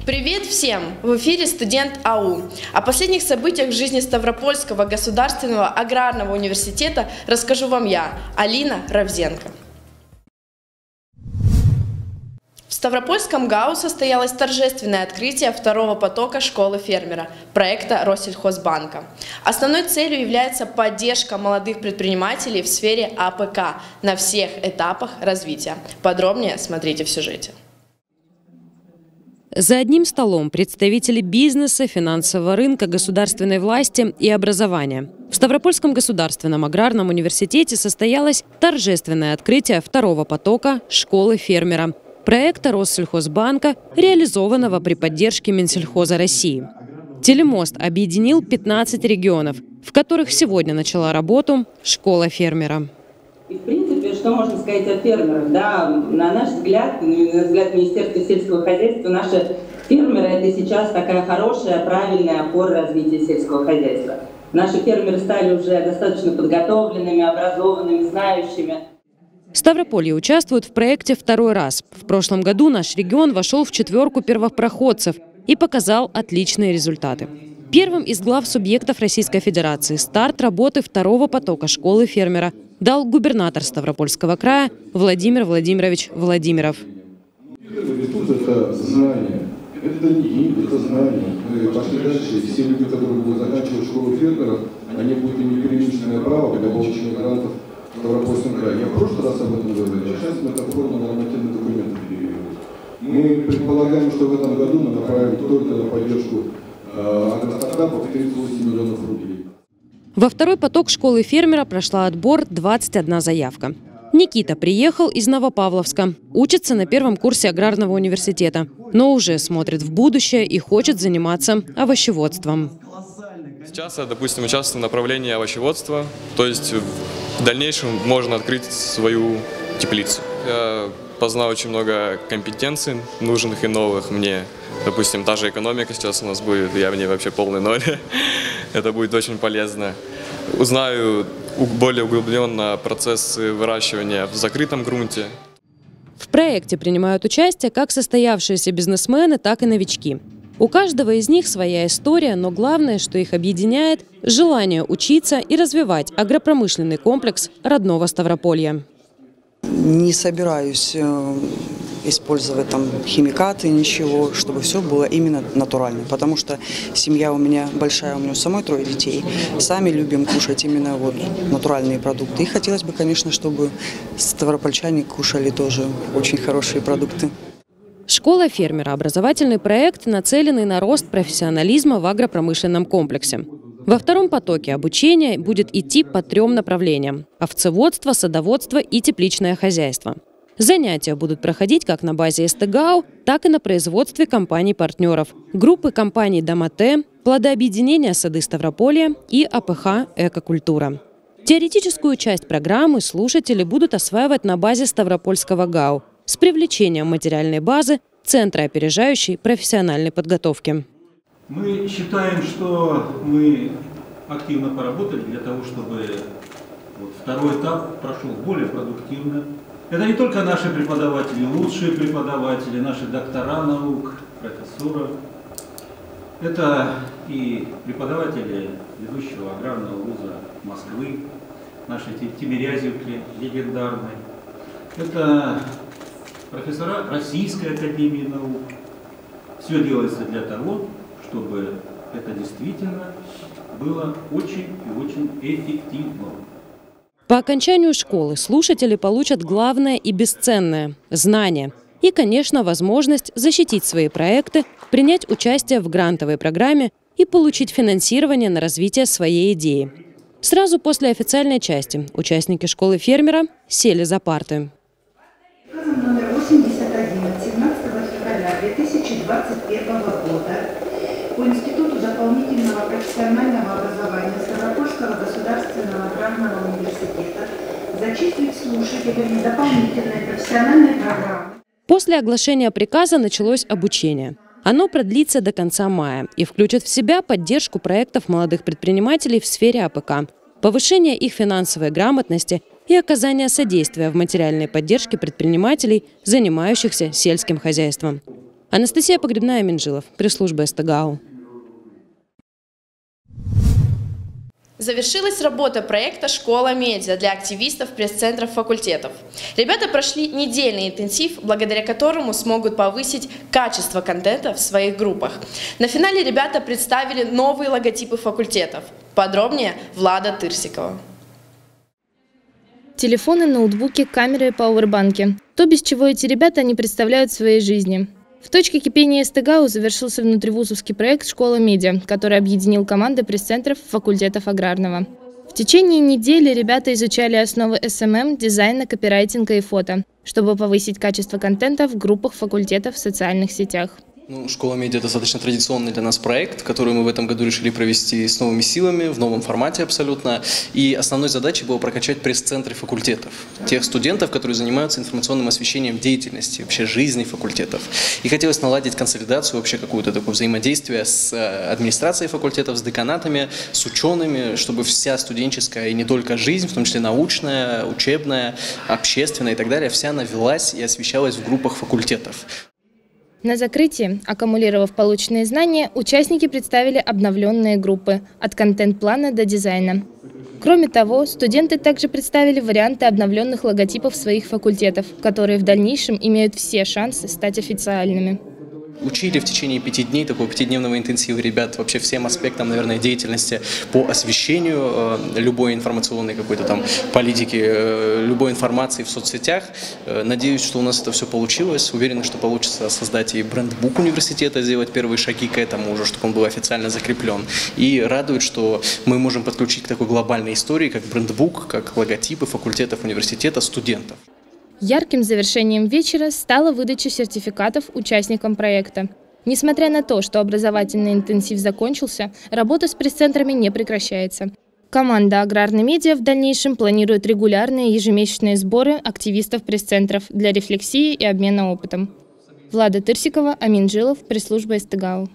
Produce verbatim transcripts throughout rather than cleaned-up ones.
Привет всем! В эфире студент АУ. О последних событиях в жизни Ставропольского государственного аграрного университета расскажу вам я, Алина Равзенко. В Ставропольском ГАУ состоялось торжественное открытие второго потока школы фермера, проекта Россельхозбанка. Основной целью является поддержка молодых предпринимателей в сфере АПК на всех этапах развития. Подробнее смотрите в сюжете. За одним столом представители бизнеса, финансового рынка, государственной власти и образования. В Ставропольском государственном аграрном университете состоялось торжественное открытие второго потока школы фермера, проекта Россельхозбанка, реализованного при поддержке Минсельхоза России. Телемост объединил пятнадцать регионов, в которых сегодня начала работу школа фермера. И, в принципе, что можно сказать о фермерах? Да, на наш взгляд, на взгляд Министерства сельского хозяйства, наши фермеры – это сейчас такая хорошая, правильная опора развития сельского хозяйства. Наши фермеры стали уже достаточно подготовленными, образованными, знающими. Ставрополье участвует в проекте второй раз. В прошлом году наш регион вошел в четверку первопроходцев и показал отличные результаты. Первым из глав субъектов Российской Федерации старт работы второго потока школы фермера дал губернатор Ставропольского края Владимир Владимирович Владимиров. Это знание, это не деньги, это знание. Мы пошли дальше, все люди, которые будут заканчивать школу фермеров, они будут иметь преимущественное право для получения грантов в Ставропольском крае. Я в прошлый раз об этом говорил, а сейчас мы это форму нормативных документов перевели. Мы предполагаем, что в этом году мы направим только на поддержку агростартапов тридцать восемь миллионов рублей. Во второй поток школы фермера прошла отбор двадцать одна заявка. Никита приехал из Новопавловска, учится на первом курсе аграрного университета, но уже смотрит в будущее и хочет заниматься овощеводством. Сейчас я, допустим, участвую в направлении овощеводства, то есть в дальнейшем можно открыть свою теплицу. Я познал очень много компетенций, нужных и новых мне. Допустим, та же экономика сейчас у нас будет, я в ней вообще полный ноль. Это будет очень полезно. Узнаю более углубленно процессы выращивания в закрытом грунте. В проекте принимают участие как состоявшиеся бизнесмены, так и новички. У каждого из них своя история, но главное, что их объединяет – желание учиться и развивать агропромышленный комплекс родного Ставрополья. Не собираюсь использовать там химикаты, ничего, чтобы все было именно натурально. Потому что семья у меня большая, у меня у самой трое детей. Сами любим кушать именно вот натуральные продукты. И хотелось бы, конечно, чтобы ставропольчане кушали тоже очень хорошие продукты. Школа фермера – образовательный проект, нацеленный на рост профессионализма в агропромышленном комплексе. Во втором потоке обучения будет идти по трем направлениям – овцеводство, садоводство и тепличное хозяйство. Занятия будут проходить как на базе СТГАУ, так и на производстве компаний-партнеров, группы компаний «Домате», плодообъединения «Сады Ставрополья» и АПХ «Экокультура». Теоретическую часть программы слушатели будут осваивать на базе Ставропольского ГАУ с привлечением материальной базы Центра опережающей профессиональной подготовки. Мы считаем, что мы активно поработали для того, чтобы вот второй этап прошел более продуктивно. Это не только наши преподаватели, лучшие преподаватели, наши доктора наук, профессора. Это и преподаватели ведущего аграрного вуза Москвы, наши Тимирязевки легендарные. Это профессора Российской академии наук. Все делается для того, чтобы это действительно было очень и очень эффективно. По окончанию школы слушатели получат главное и бесценное – знания. И, конечно, возможность защитить свои проекты, принять участие в грантовой программе и получить финансирование на развитие своей идеи. Сразу после официальной части участники школы фермера сели за парты. Указом номер восемьдесят один от семнадцатого февраля две тысячи двадцать первого года по Институту дополнительного профессионального образования Ставропольского государственного аграрного университета зачислить слушателями дополнительной профессиональной программы. После оглашения приказа началось обучение. Оно продлится до конца мая и включит в себя поддержку проектов молодых предпринимателей в сфере АПК, повышение их финансовой грамотности и оказание содействия в материальной поддержке предпринимателей, занимающихся сельским хозяйством. Анастасия Погребная-Минжилов, пресс-служба СТГАУ. Завершилась работа проекта «Школа медиа» для активистов пресс-центров факультетов. Ребята прошли недельный интенсив, благодаря которому смогут повысить качество контента в своих группах. На финале ребята представили новые логотипы факультетов. Подробнее Влада Тырсикова. Телефоны, ноутбуки, камеры и пауэрбанки. То, без чего эти ребята не представляют в своей жизни. В точке кипения СТГАУ завершился внутривузовский проект «Школа медиа», который объединил команды пресс-центров факультетов аграрного. В течение недели ребята изучали основы эс эм эм, дизайна, копирайтинга и фото, чтобы повысить качество контента в группах факультетов в социальных сетях. Ну, «Школа медиа» достаточно традиционный для нас проект, который мы в этом году решили провести с новыми силами, в новом формате абсолютно. И основной задачей было прокачать пресс-центры факультетов, тех студентов, которые занимаются информационным освещением деятельности, вообще жизни факультетов. И хотелось наладить консолидацию, вообще какое-то такое взаимодействие с администрацией факультетов, с деканатами, с учеными, чтобы вся студенческая и не только жизнь, в том числе научная, учебная, общественная и так далее, вся она велась и освещалась в группах факультетов. На закрытии, аккумулировав полученные знания, участники представили обновленные группы от контент-плана до дизайна. Кроме того, студенты также представили варианты обновленных логотипов своих факультетов, которые в дальнейшем имеют все шансы стать официальными. Учили в течение пяти дней, такого пятидневного интенсива ребят вообще всем аспектам, наверное, деятельности по освещению э, любой информационной какой-то там политики, э, любой информации в соцсетях. Э, надеюсь, что у нас это все получилось. Уверен, что получится создать и брендбук университета, сделать первые шаги к этому уже, чтобы он был официально закреплен. И радует, что мы можем подключить к такой глобальной истории, как брендбук, как логотипы факультетов университета, студентов. Ярким завершением вечера стала выдача сертификатов участникам проекта. Несмотря на то, что образовательный интенсив закончился, работа с пресс-центрами не прекращается. Команда «Аграрный медиа» в дальнейшем планирует регулярные ежемесячные сборы активистов пресс-центров для рефлексии и обмена опытом. Влада Тырсикова, Амин Жилов, пресс-служба СТГАУ.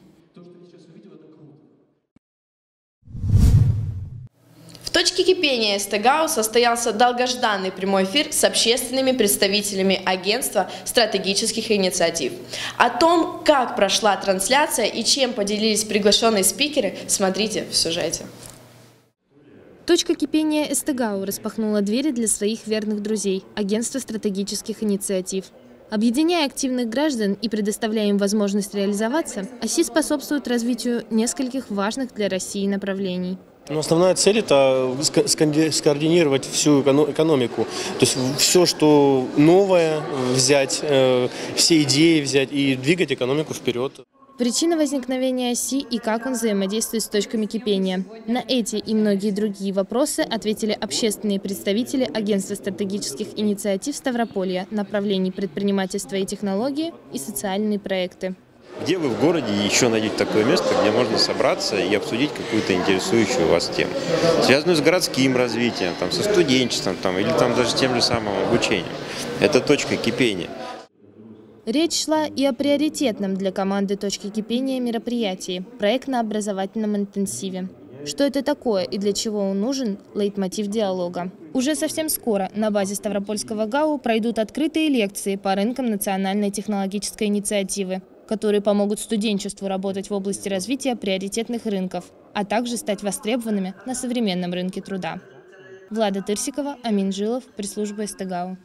В точке кипения СТГАУ состоялся долгожданный прямой эфир с общественными представителями агентства стратегических инициатив. О том, как прошла трансляция и чем поделились приглашенные спикеры, смотрите в сюжете. Точка кипения СТГАУ распахнула двери для своих верных друзей – агентства стратегических инициатив. Объединяя активных граждан и предоставляя им возможность реализоваться, ОСИ способствует развитию нескольких важных для России направлений. Но основная цель – это скоординировать всю экономику. То есть все, что новое, взять, все идеи взять и двигать экономику вперед. Причина возникновения ОСИ и как он взаимодействует с точками кипения. На эти и многие другие вопросы ответили общественные представители Агентства стратегических инициатив Ставрополья, направлений предпринимательства и технологии и социальные проекты. Где вы в городе еще найдете такое место, где можно собраться и обсудить какую-то интересующую вас тему, связанную с городским развитием, там, со студенчеством там, или там, даже тем же самым обучением. Это точка кипения. Речь шла и о приоритетном для команды «Точки кипения» мероприятии – проектно-образовательном интенсиве. Что это такое и для чего он нужен – лейтмотив диалога. Уже совсем скоро на базе Ставропольского ГАУ пройдут открытые лекции по рынкам национальной технологической инициативы, которые помогут студенчеству работать в области развития приоритетных рынков, а также стать востребованными на современном рынке труда. Влада Тырсикова, Амин Жилов, пресс-служба СТГАУ.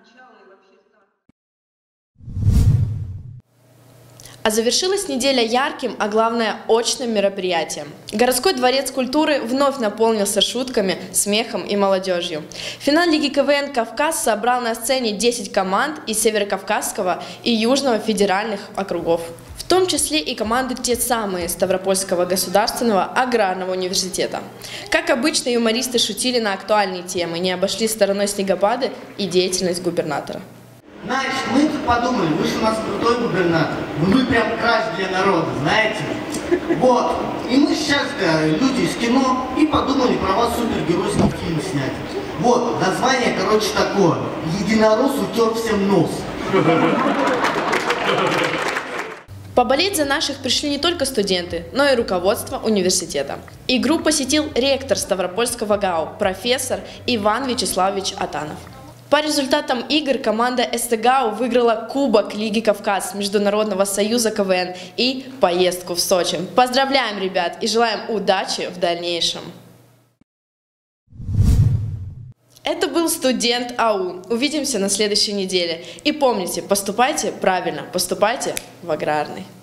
А завершилась неделя ярким, а главное очным мероприятием. Городской дворец культуры вновь наполнился шутками, смехом и молодежью. Финал Лиги КВН «Кавказ» собрал на сцене десять команд из Северокавказского и Южного федеральных округов. В том числе и команды те самые Ставропольского государственного аграрного университета. Как обычно, юмористы шутили на актуальные темы, не обошли стороной снегопады и деятельность губернатора. Знаешь, мы тут подумали, вы же у нас крутой губернатор, вы прям краш для народа, знаете? Вот, и мы сейчас, люди из кино, и подумали про вас супергеройский фильм снять. Вот, название, короче, такое: «Единорос утер всем нос». Поболеть за наших пришли не только студенты, но и руководство университета. Игру посетил ректор Ставропольского ГАУ, профессор Иван Вячеславович Атанов. По результатам игр команда СТГАУ выиграла Кубок Лиги Кавказ Международного союза КВН и поездку в Сочи. Поздравляем, ребят, и желаем удачи в дальнейшем. Это был студент АУ. Увидимся на следующей неделе. И помните, поступайте правильно, поступайте в аграрный.